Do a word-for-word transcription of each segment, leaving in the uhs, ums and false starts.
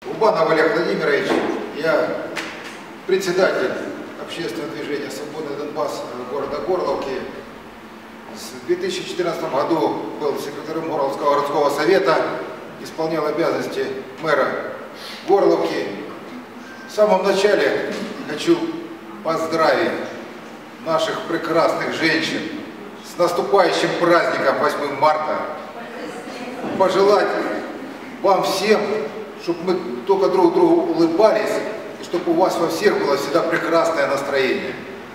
Урбанов Олег Владимирович, я председатель общественного движения «Свободный Донбасс» города Горловки. В две тысячи четырнадцатом году был секретарем Горловского городского совета, исполнял обязанности мэра Горловки. В самом начале хочу поздравить наших прекрасных женщин с наступающим праздником восьмого марта. Пожелать вам всем, чтобы мы только друг другу улыбались, и чтобы у вас во всех было всегда прекрасное настроение.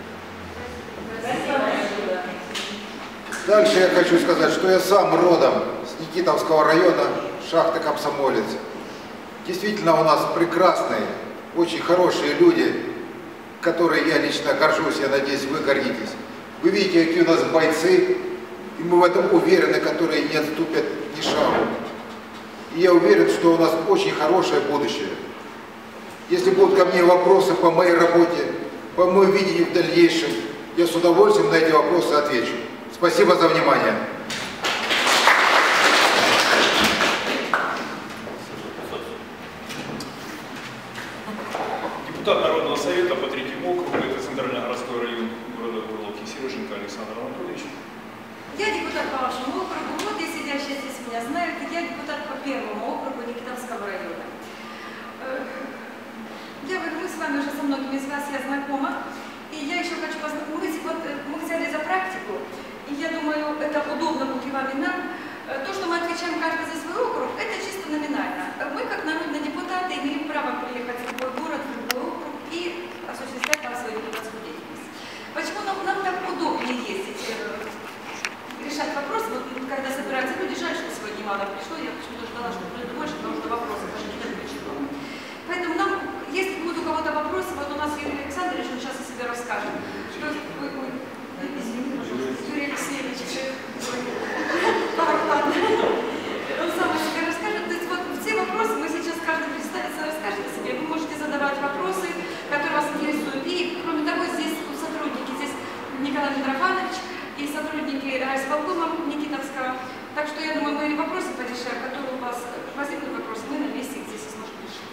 Дальше я хочу сказать, что я сам родом с Никитовского района, шахты Комсомолец. Действительно, у нас прекрасные, очень хорошие люди, которые я лично горжусь, я надеюсь, вы гордитесь. Вы видите, какие у нас бойцы, и мы в этом уверены, которые не отступят ни шагу. И я уверен, что у нас очень хорошее будущее. Если будут ко мне вопросы по моей работе, по моему видению в дальнейшем, я с удовольствием на эти вопросы отвечу. Спасибо за внимание. Депутат Народного совета по третьему округу, это Центральный городской район города Горловки, Сереженко Александр Анатольевич. Я депутат по вашему округу, вот и сидящие здесь меня знают, я депутат по первому округу Никитовского района. Я, мы с вами уже со многими из вас я знакома, и я еще хочу познакомить, вот мы взяли за практику, и я думаю, это удобно будет и вам, и нам. То, что мы отвечаем каждый за свой округ, это чисто номинально. Мы, как народные депутаты, имеем право приехать в любой город, в любой округ и осуществлять там свою депутатскую деятельность. Почему нам, нам так удобнее ездить, решать вопросы? Вот когда собираются люди, жаль, что сегодня мало пришло, я почему-то ждала, что придет больше, потому что вопросы даже не включено. Поэтому нам, если будут у кого-то вопросы, вот у нас Юрий Александрович, он сейчас о себе расскажет. Что, ой, ой, извини, пожалуйста, Юрий Алексеевич, он сам о себе расскажет. То есть вот все вопросы мы сейчас каждый представится, расскажет о себе. Вы можете задавать вопросы, которые вас интересуют. И кроме того, здесь сотрудники, здесь Николай Митрофанович и сотрудники райисполкома Никитовского. Так что я думаю, мы вопросы порешаем, которые у вас возникнут вопросы, мы на месте их здесь и сможем решить.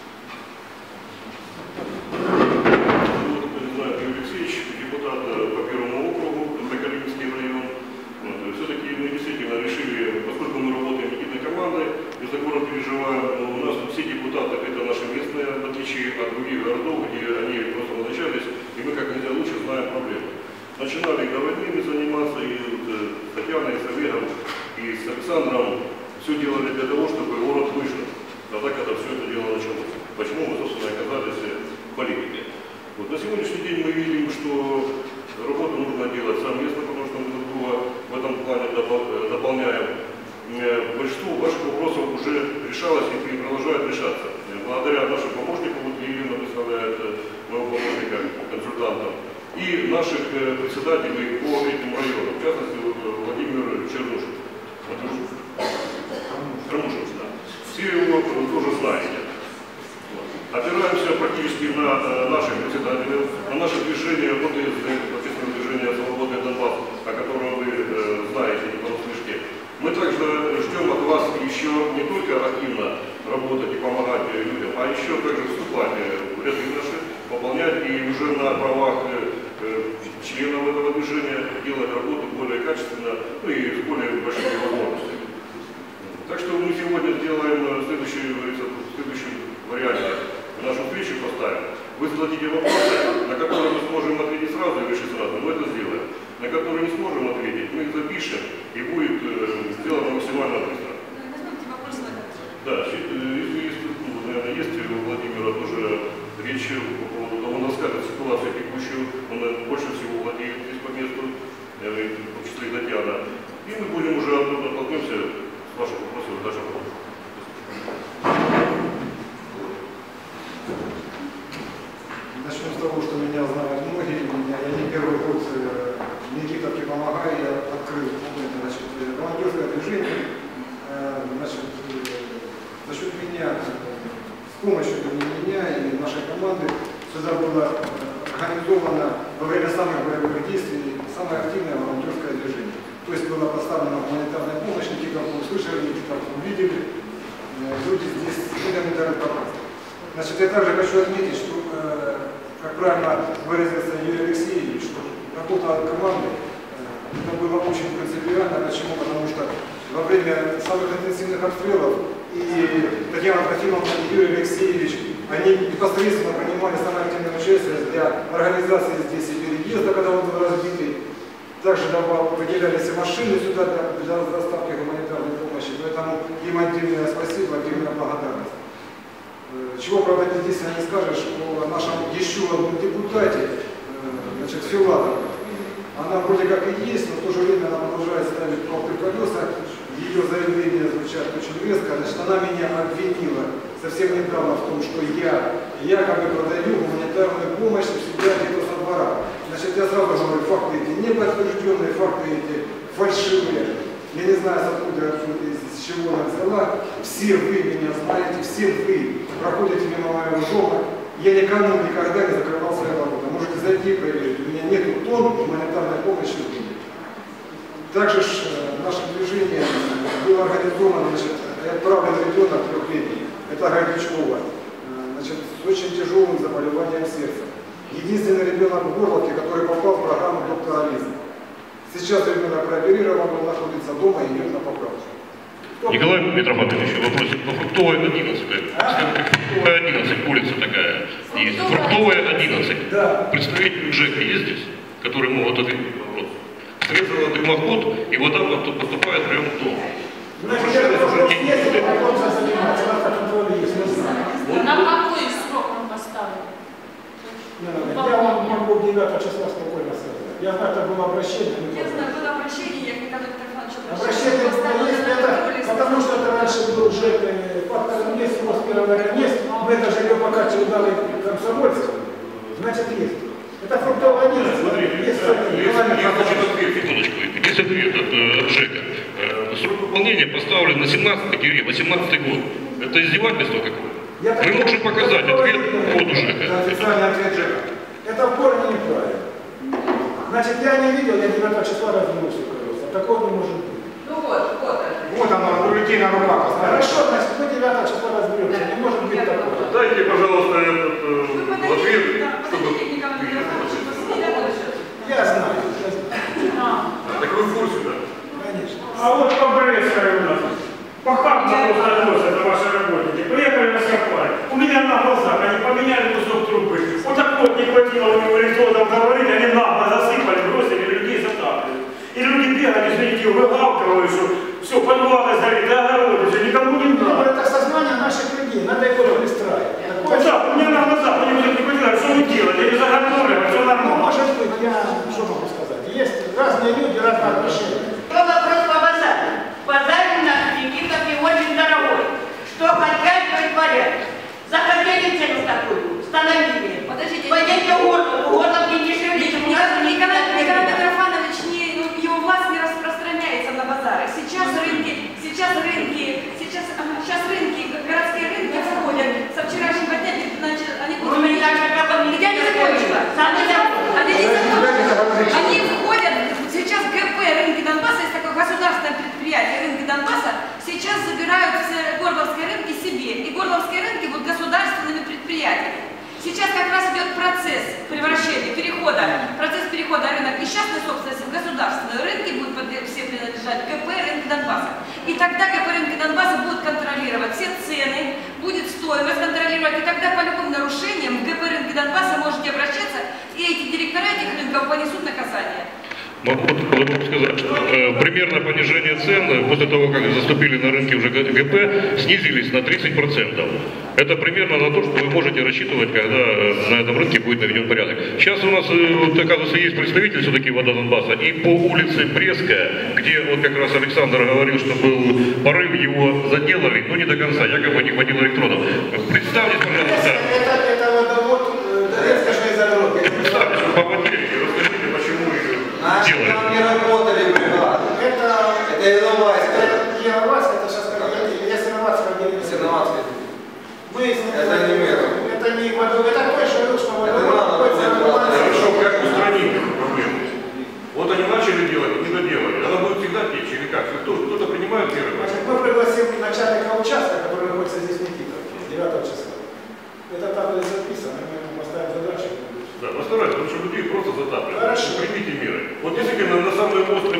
Юрий Алексеевич, депутат по первому округу, Калининский район. Вот. Все-таки мы действительно решили, поскольку мы работаем единой командой, и за город переживаем, у нас все депутаты это наши местные, в отличие от других городов, где они просто назначались, и мы как нельзя лучше знаем проблемы. Начинали и городными заниматься, и с Татьяной, и с Олегом, и с Александром. Все делали для того, чтобы город выжил. Тогда, когда все это дело началось. Почему мы, собственно, оказались в политике. Вот. На сегодняшний день мы видим, что работу нужно делать совместно, потому что мы друг друга в этом плане дополняем. Большинство ваших вопросов уже решалось и продолжает решаться. Благодаря нашим помощникам, вот Елена представляет моего помощника консультантом, и наших председателей по этим районам, в частности Владимир Чернушев. Чернушев, да. Все его тоже знаете. Опираемся практически на наших председателей, на наше движение, вот из общественного движения «Свободный Донбасс», о котором вы э, знаете, не понаслышке. Мы также ждем от вас еще не только активно работать и помогать людям, а еще также вступать в ряды наши, выполнять и уже на правах э, членов этого движения делать работу более качественно, ну и с более большими возможностями. Так что мы сегодня сделаем следующий, в следующем варианте. Нашу встречу поставим. Вы зададите вопросы, на которые мы сможем ответить сразу и решить сразу, мы это сделаем. На которые не сможем ответить, мы их запишем и будет э, сделано максимально быстро. Да, если есть, ну, наверное, есть у Владимира тоже речь по поводу того, он расскажет ситуацию текущую, он наверное, больше всего владеет здесь по месту, в том числе и Татьяна. И мы будем уже оттолкнемся с ваших вопросов даже потом. Начнем с того, что меня знают многие, меня, я не первый год Никитовке помогаю, я открыл значит, волонтерское движение, значит, за счет меня, с помощью меня и нашей команды сюда было организовано во время самых боевых действий самое активное волонтерское движение. То есть была поставлена гуманитарная помощь, Никитовку услышали, Никитовку увидели, люди здесь элементарно попали. Значит, я также хочу отметить, что, э, как правильно выразился Юрий Алексеевич, что работа команды э, это было очень принципиально. Почему? Потому что во время самых интенсивных обстрелов и Татьяна Трофимовна и Юрий Алексеевич, они непосредственно принимали самое активное участие для организации здесь и переезда, когда он был разбитый. Также выделялись и машины сюда для, для доставки гуманитарной помощи. Поэтому им отдельное спасибо, отдельная благодарность. Чего, правда, здесь не скажешь о нашем еще одном депутате, значит, Филатовой. Она вроде как и есть, но в то же время она продолжает ставить палки в колеса. Ее заявления звучат очень резко. Значит, она меня обвинила совсем недавно в том, что я якобы продаю гуманитарную помощь у себя где-то со двора. Значит, я сразу говорю, факты эти не подтвержденные, факты эти фальшивые. Я не знаю, откуда, из чего она взяла. Все вы меня знаете, все вы проходите мимо моего дома. Я никому никогда не закрывал свои ворота. Можете зайти и проверить. У меня нет тонн гуманитарной помощи в мире. Также наше движение было организовано, значит, отправлен ребенок трехлетний. Это Гордючкова. Значит, с очень тяжелым заболеванием сердца. Единственный ребенок в Горловке, который попал в программу доктора Лизы. Сейчас ребенок прооперирован, он находится дома и идет на поправку. Николай Митрофанович, вопрос по Фруктовой одиннадцать. Фруктовая одиннадцать, улица такая есть. Фруктовая одиннадцать. Да. Представители ЖЭКа есть здесь, которые могут ответить вопрос. Срезала дымоход, и вода поступает прямо в дом. Значит, это вопрос есть, и потом заниматься, автоконтроль есть, не знаю. На какой срок он поставил? Я вам могу девятого числа спокойно сказать. Я знаю, это было обращение. Я знаю, было обращение, я когда доктор Иванович Обращение было есть, это, потому что это раньше был ЖЭК, фактор есть, рост первого есть. Мы это жилье пока дали Комсомольскому, значит есть. Это фруктовая одиннадцать. Смотрите, есть. Я хочу ответ, секундочку, есть ответ от э, ЖЭКа. Э, срок выполнения поставлен на семнадцатый восемнадцатый год. Это издевательство какое? Мы можем показать ответ коду ЖЭКа. Это официальный ответ ЖЭКа. Это в корне неправильно. Значит, я не видел, я девятого числа развернулся. Такого не может быть. Ну вот, вот. Вот оно, у людей на руках. Хорошо, значит, мы девятого числа разберемся. Не может быть такого. Дайте, пожалуйста, этот Вы э, ответ, чтобы... подойдите, Николай Митрофанович, посмотрите дальше. Я знаю. Так вы в курсе, да? Конечно. А вот по Брестской у нас. Похабно просто относятся ваши работники. Приехали, раскопали. У меня на глазах они поменяли кусок трубы. Вот так вот не хватило у него электродов говорить, они нагло засыпали, бросили, людей затапливали. И люди бегали, извините, выгавкивали, что все, подвалы сдали, до огорода, все, никому не надо. Это сознание наших людей, надо его перестраивать. Вот так, у меня на глазах, они вот не понимают, что вы делаете, они заготовили, все Ну, нормально. может быть, я что могу сказать? Есть разные люди, разные отношения. Был вопрос по базару. Базар у нас в Никитовке очень дорогой. Что хотят, то и творят. Захотели цену такую, установили. Подождите, Пойдите в город, в город не дешевле, чем у нас в Николай Николай Никитовке. Митрофанович, не, ну, его власть не распространяется на базары. Сейчас рынки, сейчас рынки, сейчас, ага, сейчас рынки, городские рынки входят. Со вчерашнего дня, значит, они будут... Ну, меня так же, как он, Я не закончила. Сами Они не закончили. Они входят, сейчас ГП рынки Донбасса, есть такое государственное предприятие рынки Донбасса, сейчас забирают все горловские рынки себе. И горловские рынки будут государственными предприятиями. Сейчас как раз идет процесс превращения, перехода, процесс перехода рынок из частной собственности в государственную. Рынки будут все принадлежать ГП рынки Донбасса. И тогда ГП рынки Донбасса будут контролировать все цены, будет стоимость контролировать. И тогда по любым нарушениям в ГП рынки Донбасса можете обращаться, и эти директора этих рынков понесут наказание. Могу сказать, что э, примерно понижение цен после того, как заступили на рынке уже ГП, снизились на тридцать процентов. Это примерно на то, что вы можете рассчитывать, когда э, на этом рынке будет наведен порядок. Сейчас у нас, э, вот, оказывается, есть представитель все-таки Вода Донбасса, и по улице Брестская, где вот как раз Александр говорил, что был порыв, его заделали, но не до конца, якобы не хватило электродов. Представьте, пожалуйста. Это, это водовод Донецкой железной дороги. Представьте, по воде, и расскажите, почему ее Наши делали. там не работали бригады. Это, Это Иловайская. это не Иловайская, это сейчас я Синоватская отделение. Синоватская. Мы, Это не мы. Это не водовод. Это такой шарик, что водовод. Хорошо, как устранить эту проблему? Вот они начали делать, не доделали. Она будет всегда течь или как? Кто, кто-то принимает меры? Значит, мы пригласим начальника участка, который находится здесь в Никитовке, девятого числа.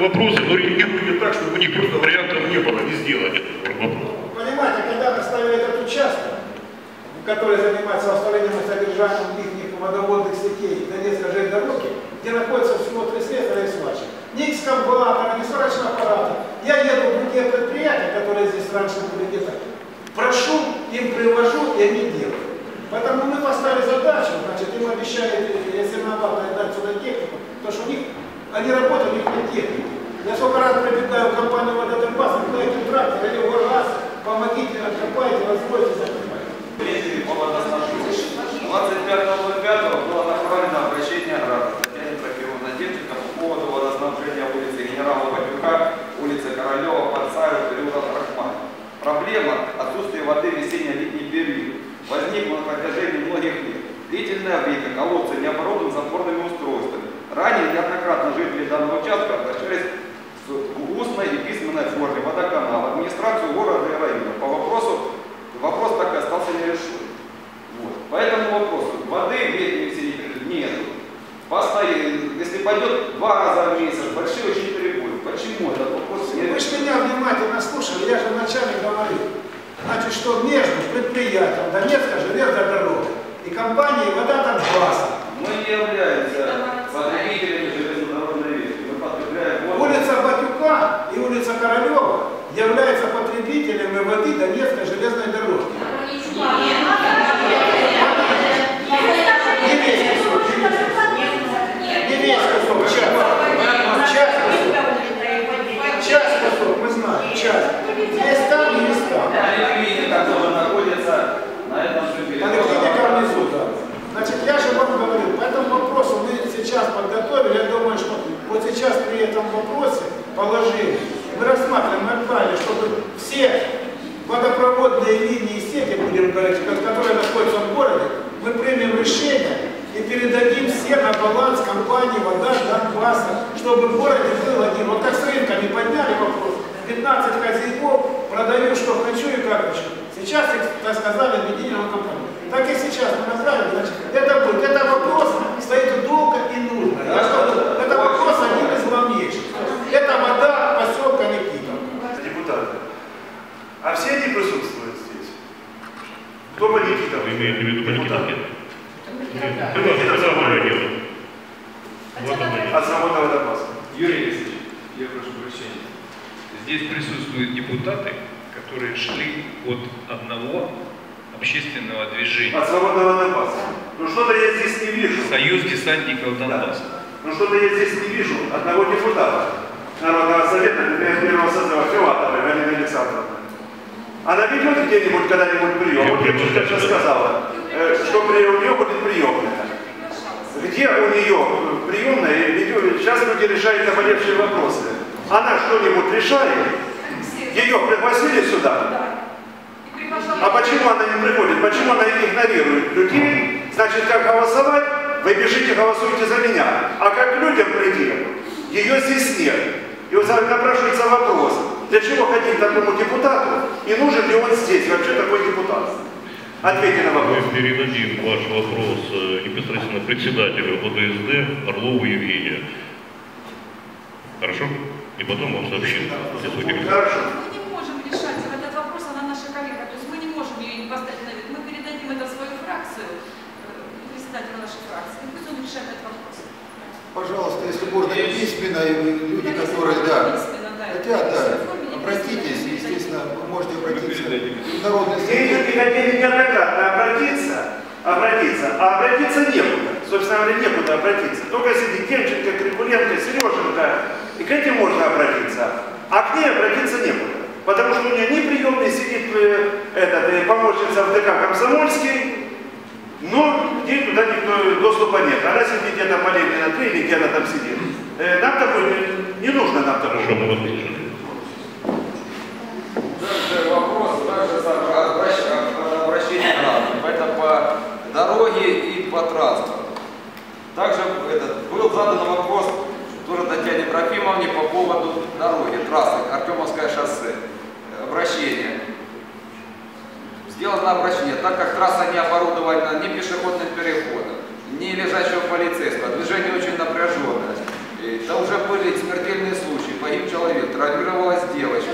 вопросы, но реагируйте так, чтобы у них просто вариантов не было, не сделать этот вопрос. Понимаете, когда поставили этот участок, который занимается восстановлением и содержанием их водоводных сетей Донецкой железнодороги, где находится всего три слесаря и сварщик. Ни экскаватора, ни сварочного аппарата. Я еду в другие предприятия, которые здесь раньше были где-то, прошу, им привожу, и они делают. Поэтому мы поставили задачу, значит, им обещали, если надо дать сюда технику, потому что у них, они работают, у них нет техники. Я сколько раз прибегаю в компанию «Вододонбасс», дайте трактор или УРАС, помогите, откопайте, возьмите, закопайте. двадцать пятого пятого было направлено обращение граждан Татьяне Трофимовне Демченко по поводу водоснабжения улицы Генерала Батюка, улицы Королева, Подсаева, переулок Рахман. Проблема отсутствия воды в весенне-летний период возникла на протяжении многих лет. Длительное время колодцы не оборудованы запорными устройствами. Ранее неоднократно жители данного участка обращались в устной и письменной форме водоканала, в администрацию города и района. По вопросу вопрос так и остался нерешенным. Вот. По этому вопросу воды в летнем весеннем нет. Постоянно, если пойдет два раза в месяц, большие очень перебои. Почему этот вопрос не решен? Вы же меня внимательно слушали, я же вначале говорил. Значит, что между предприятием Донецкая железная дорога и компанией «Вододонбасс» Мы не являемся потребителями железнодорожной ветки. Мы потребляем воду. улица Батюка и улица Королева являются потребителями воды Донецкой железной дороги. Не весь кусок, не весь кусок, часть. Часть кусок. Часть кусок, мы знаем, часть. Есть там и есть там. Поликлиника, которая находится на этом же переходе. Поликлиника внизу, да. Значит, я же вам говорю, по этому вопросу мы сейчас подготовили, я думаю, что вот сейчас при этом вопросе положили, мы рассматриваем, мы отправили, чтобы все водопроводные линии и сети, будем говорить, которые находятся в городе, мы примем решение и передадим все на баланс компании «Вододонбасса», чтобы в городе был один. Вот как с рынками подняли вопрос, пятнадцать хозяйков, продаю, что хочу и как хочу. Сейчас их, так сказали, объединенную компанию. Так и сейчас мы направили, значит, это будет. Это вопрос стоит долго и нужно. Это, это вопрос один из главнейших. Это вода поселка Никитов. Депутаты. А все они присутствуют здесь? Кто по Никитов? Вы имеете в виду по Никитов? От завода «Водопас». Юрий Алексеевич, я прошу прощения. Здесь присутствуют депутаты, которые шли от одного общественного движения. От завода «Водопас». Ну что-то я здесь не вижу. Союз десантников Донбасса. Да. Ну что-то я здесь не вижу одного депутата Народного совета первого созыва Филатовой Галины Александровны. Она ведет где-нибудь когда-нибудь прием? Вот я сейчас сказала, что у нее будет приемная. Где у нее приемная ведет? Сейчас люди решают наболевшие вопросы. Она что-нибудь решает? Ее пригласили сюда? А почему она не приходит? Почему она игнорирует людей? Значит, как голосовать? Вы бежите, голосуйте за меня. А как к людям прийти? Ее здесь нет. И вот напрашивается вопрос, для чего ходить такому депутату? И нужен ли он здесь вообще такой депутат? Ответьте на вопрос. Мы передадим ваш вопрос непосредственно председателю ОДСД Орлову Евгению. Хорошо? И потом вам сообщим. Хорошо. Мы не можем решать этот вопрос, она наша коллега, то есть мы не можем ее не поставить на вид. Мы передадим это в свою фракцию, председателю нашей фракции, и пусть он решает этот вопрос. Пожалуйста, если можно письменно, и люди, которые, да, хотят, да, обратитесь, естественно, вы можете обратиться в Народный совет. И хотели неоднократно обратиться, обратиться, а обратиться некуда. Собственно говоря, некуда обратиться. Только если Демченко, Крикуленко, Сереженко, и к этим можно обратиться, а к ней обратиться некуда. Потому что у нее не приемный сидит этот, помощница в ДК Комсомольский, но ей туда никто доступа нет. Она сидит где-то по Ленина три или где она там сидит. Э, нам такой не, не нужно нам такой. Хорошо, мы вас слышали. Также вопрос, также обращение граждан. Это по дороге и по транспорту. Также этот, был задан вопрос тоже Татьяне Трофимовне по поводу дороги, трассы, Артемовское шоссе. Обращение. Сделано обращение, так как трасса не оборудована ни пешеходным переходом, ни лежачего полицейского, движение очень напряженное. И там уже были смертельные случаи. Погиб человек, травмировалась девочка.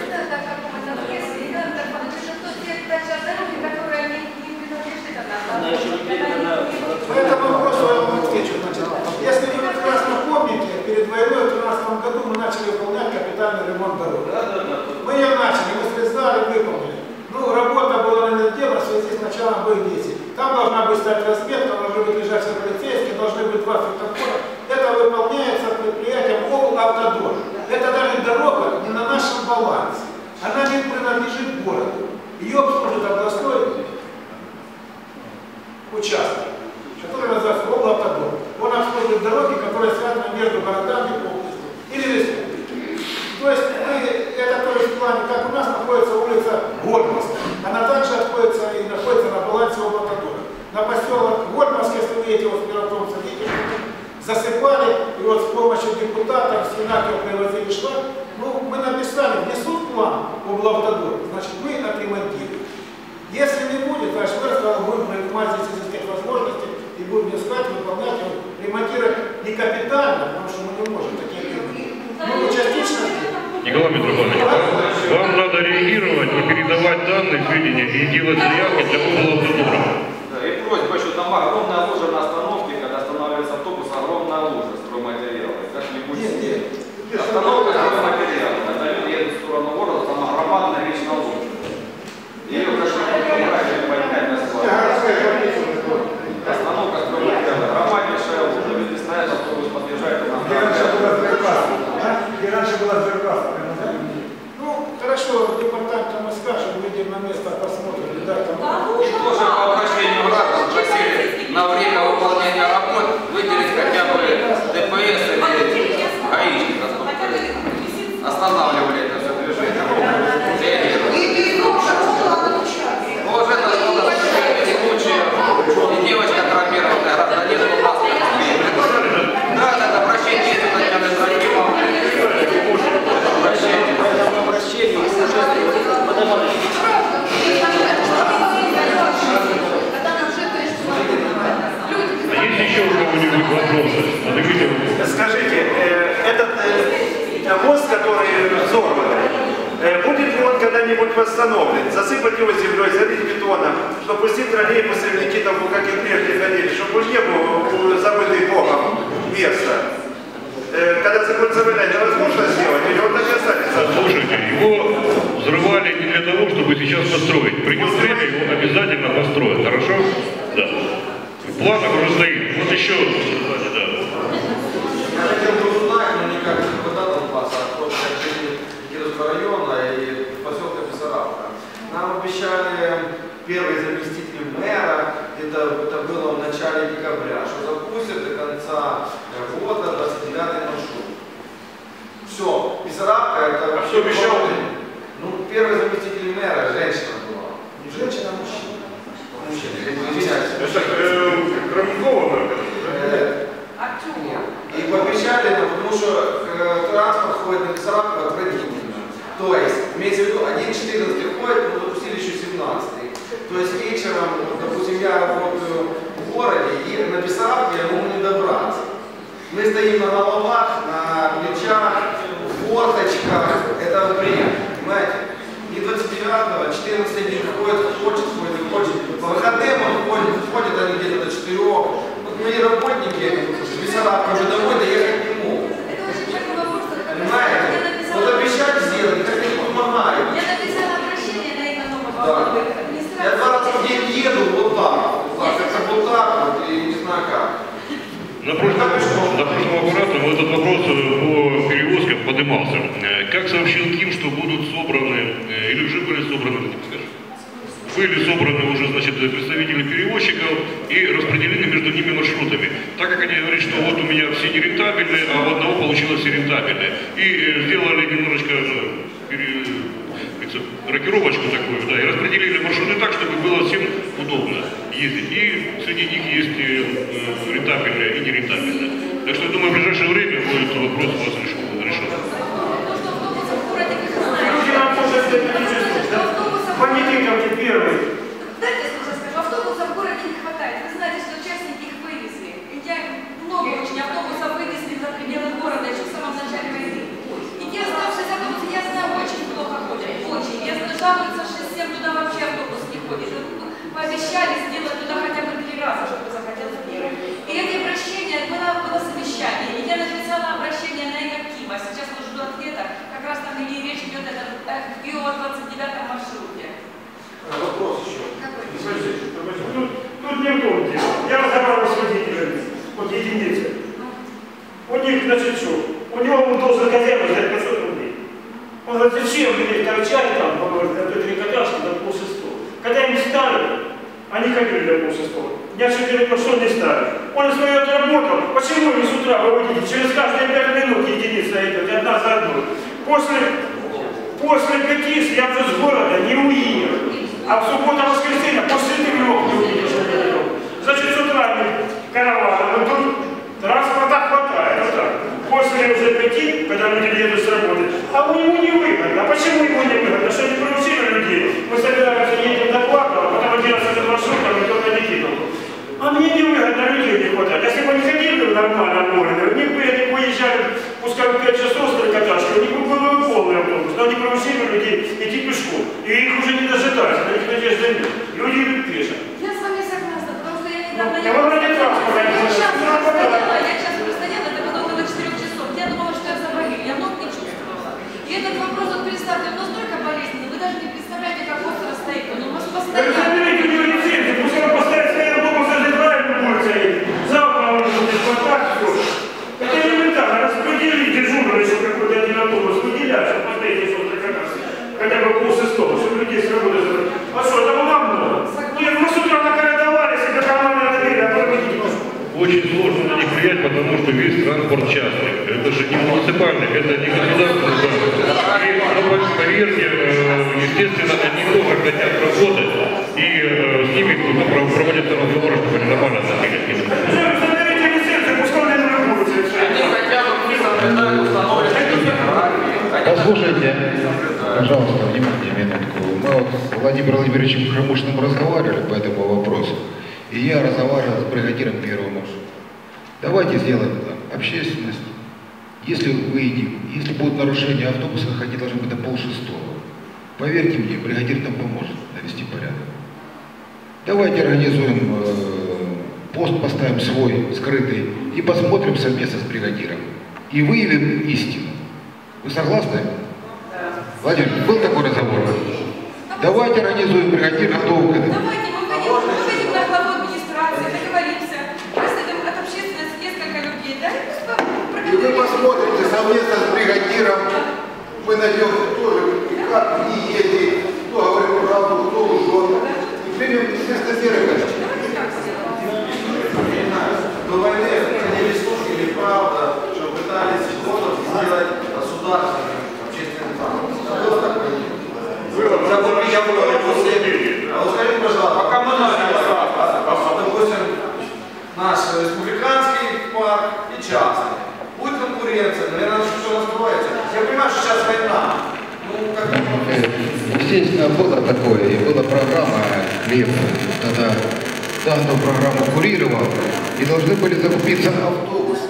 По этому вопросу я вам отвечу. Значит, если вы прекрасно помните, перед войной в две тысячи тринадцатом году мы начали выполнять капитальный ремонт дорог. Мы ее начали, мы срезали, выполнили. Ну, работа была сделана в связи с началом боевых действий. Там должна быть стать разметка, должны быть лежачие полицейские, должны быть два светофора. Это выполняется предприятием облавтодор. Это даже дорога не на нашем балансе. Она не принадлежит городу. Ее обслуживает областной участок, который называется облавтодор. Он обслуживает дороги, которые связаны между городами и областью или республикой. То есть мы, это то есть в плане, как у нас находится улица Гольмовская, она также находится и находится на балансе облавтодора. На поселок Гольмовский, если вы едете вот с Миротовца, видите, засыпали, и вот с помощью депутатов с Янакио привозили шлак. Ну, мы написали, внесут план облавтодора, значит мы отремонтируем. Если не будет, значит мы будем принимать здесь, искать возможности и будем искать, выполнять, ремонтировать не капитально, потому что мы не можем такие вещи. Ну, частично. Николай Митрофанович, вам, вам надо реагировать и передавать данные, сведения и делать заявки для облавтодора. Да, и просьба еще, там огромная лужа на остановке, когда останавливается автобус, огромная лужа стройматериала. Как-нибудь остановка стройматериала. Когда люди едут в сторону города, там громадная вечная лужа. Ее, конечно, правильно поднять на склад. Остановка стройматериала. Громаднейшая лужа. Люди стоят, автобус подъезжает, она где раньше была Сберкасса. Ну, хорошо, департамент мы скажем, выйдем на место, посмотрим. Да, там... И тоже по обращению граждан просили на время выполнения работ выделить хотя бы ДПС или гаишник, останавливали это все движение. Ну, уже это было случай, и девочка травмированная, гражданин у нас. Да, это обращение есть, это Татьяна Ибрагимовна. Обращение. Обращение уже подавали. А есть еще у кого-нибудь вопросы? Скажите, э, этот э, мост, который взорванный, э, будет ли он когда-нибудь восстановлен? Засыпать его землей, залить бетоном, чтобы пустить троллейбусы в Никитовку, как и прежде ходили, чтобы уж не было забытый Богом место. Э, когда закончится война, это возможно сделать, или он так и останется? Слушайте, его взрывали не для того, чтобы сейчас построить. Придет время, его обязательно построят, хорошо? Да. В планах уже стоит. Вот еще. Да. Я хотел бы узнать, но никак не хватало Донбасса, а просто жители Кировского района и поселка Бессарабка. Нам обещали первый заместитель мэра, это, это было в начале декабря, что запустят до конца года двадцать девятый маршрут. Все, Бессарабка это... А кто обещал? Ну, первый заместитель мэра, женщина была. Не женщина, а мужчина. Это Крамникова, и пообещали нам, потому что э, транспорт ходит на Бессарабку отвратительно. То есть, имеется в виду, один четырнадцатый ходит, но допустили еще семнадцатый. То есть вечером, вот, допустим, я работаю в городе, и на Бессарабке я могу не добраться. Мы стоим на головах, на плечах, в форточках, это бред, понимаете? И двадцать девятого, четырнадцатый день ходит, хочет, ходит, хочет. По выходным он ходит, ходит они где-то до четырех. Вот мои работники в Бессарабке уже домой доехать не могут. Понимаете? Вот обещать сделать, как они помогают. Я написала обращение на это нового да. Я два раза в день еду вот так, вот так, как вот так вот, и не знаю как. На прошлом, на прошлом аппарате вот этот вопрос по перевозкам поднимался. Как сообщил Ким, что будут собраны, или уже были собраны, были собраны уже, значит, представители перевозчиков и распределены между ними маршрутами. Так как они говорят, что вот у меня все нерентабельные, а у одного получилось все рентабельное. И сделали немножечко, ну, пере, рокировочку такую, да, и распределили маршруты так, чтобы было всем удобно ездить. И среди них есть э, рентабельное и нерентабельное. Так что я думаю, в ближайшее время будет вопрос у вас решен. Понедельник первый. Дайте я скажу, автобусов в городе не хватает. Вы знаете, что частники их вывезли. Я много очень автобусов вывезли за пределы города. зачем мне торчать там, до трикотажки, до полшестого? Когда им ставят, они ходили до полшестого. Я четыре пошел не ставить. Он свое отработал. Почему вы с утра выводите? Через каждые пять минут единица идет, одна за одной. После, после пяти я уже с города не уехал. А в субботу-воскресенье после трех не увидишь. Значит, с утра караваном идут, транспорта хватает. Вот так. После уже пяти, когда люди едут с работы, а ему не выгодно. А почему ему не выгодно? Что не приучили людей? Мы собираемся, едем до Квакова, потом одиннадцать этот маршрут, там идет на Никитовку. А мне не выгодно, людей не хватает. Если бы они ходили нормально, нормально, они бы выезжали, пускай в пять часов с трикотажкой, у них был бы полный автобус, но они приучили людей идти пешком. И их уже не дожидаются, на них надежды нет. Люди идут пешком. Я с вами согласна, потому что я недавно... Я вам ради транспорта не Я сейчас знаю. простояла, я сейчас простояла, это было около четырех часов. Я думала, что я заболела, я ног не чувствовала. И этот вопрос, вот представьте, он настолько болезненный, вы даже не представляете, как остро стоит. Он у вас Вы постоянно... заберите у него лицензию, пусть он поставит свои автобусы, если правильно будет едет. Завтра он будет хватать, все. Это элементарно, распределить дежурно еще какой-то один автобус, выделять, чтобы поставить еще как раз, хотя бы полшестого, чтобы людей с работы забрать. А что, этого нам много? Нет, мы с утра наколядовали себе карманы набили, а потом идите. Очень сложно на них влиять, потому что весь транспорт частный. Это же не муниципальный, это не государственный транспорт. И, ну, поверьте, естественно, они тоже хотят работать, и э, с ними ну, проводятся разговоры, чтобы они нормально относились. Заберите лицензию, пускай он не будет. Послушайте, пожалуйста, внимание, минутку. Мы вот с Владимиром Владимировичем Хромушным разговаривали по этому вопросу, и я разговаривал с бригадиром первого маршрута. Давайте сделаем это. Общественность, если выйдем, если будут нарушения автобуса, они должны быть до полшестого. Поверьте мне, бригадир нам поможет навести порядок. Давайте организуем э, пост, поставим свой, скрытый, и посмотрим совместно с бригадиром. И выявим истину. Вы согласны? Да. Владимир, был такой разговор? Давайте организуем бригадир, готов к этому. Давайте мы выйдем, мы выйдем на главу администрации, договоримся, рассадим от общественности несколько людей, да? И вы посмотрите совместно с бригадиром, мы найдем тоже, как не ездить, кто говорит правду, кто лжет, и примем, естественно, меры, конечно. До войны ходили слухи или правда, что пытались город сделать государственным общественным транспортом. Было такое? Было. Я был после. А вот скажите, пожалуйста, пока мы допустим, наш республиканский парк и частный. Будет конкуренция, наверное, все раскрывается. Я понимаю, что сейчас война. Ну, как Естественно, было такое, и была программа «Хлеб», тогда данную программу курировал, и должны были закупиться автобусы.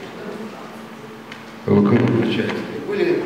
Выключайте. Были,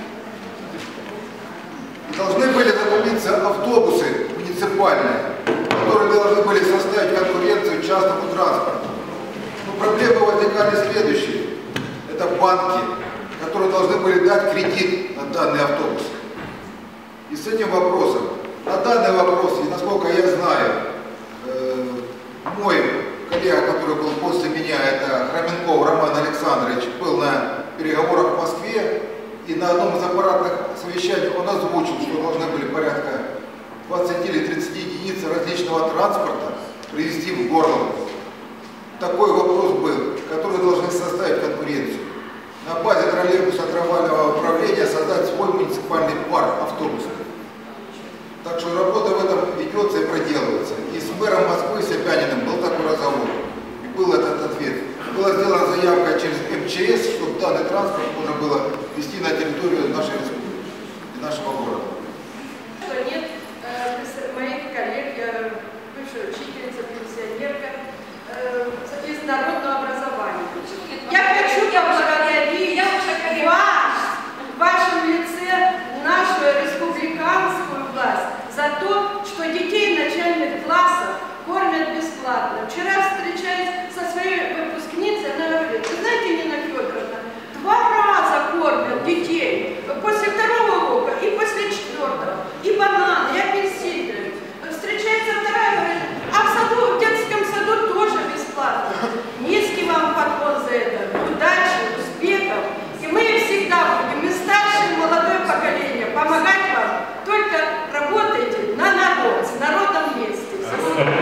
должны были закупиться автобусы муниципальные, которые должны были составить конкуренцию частному транспорту. Но проблемы возникали следующие. Это банки, которые должны были дать кредит на данный автобус. И с этим вопросом, на данный вопрос, и насколько я знаю, э, мой коллега, который был после меня, это Хроменков Роман Александрович, был на переговорах в Москве, и на одном из аппаратных совещаний он озвучил, что должны были порядка двадцати или тридцати единиц различного транспорта привезти в Горловку. Такой вопрос был, который должны составить конкуренцию. На базе троллейбуса трамвайного управления создать свой муниципальный парк автобусов. Так что работа в этом ведется и проделывается. И с мэром Москвы Собяниным был такой разговор. И был этот ответ. Была сделана заявка через эм че эс, чтобы данный транспорт можно было вести на территорию нашей республики и нашего города. Что нет э, моих коллег, я бывшая учительница, пенсионерка э, из народного образования. Я хочу поблагодарить вас, в вашем лице, нашу республиканскую власть за то, что детей начальных классов кормят бесплатно. Вчера встречаясь со своей выпускницей, она говорит: вы знаете, Нина Федоровна, два раза кормят детей, после второго урока и после четвертого, и бананы, и апельсины. Встречается вторая, говорит: а в саду, в детском саду тоже бесплатно. Не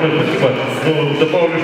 спасибо. Ну, добавлю,